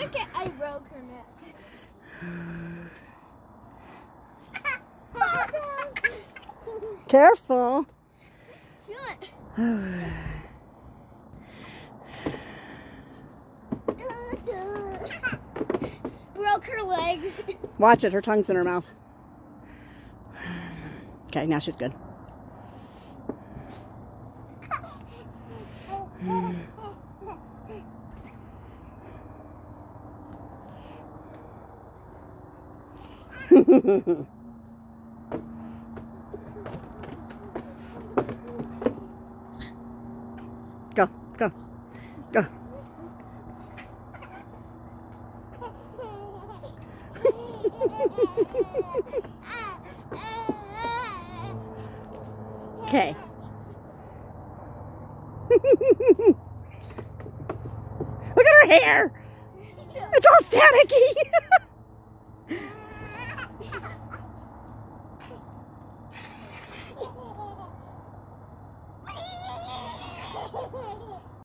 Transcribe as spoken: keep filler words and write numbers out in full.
Look at, I broke her neck. Careful. Broke her legs. Watch it, her tongue's in her mouth. Okay, now she's good. Go, go, go. Okay. Look at her hair. It's all staticky.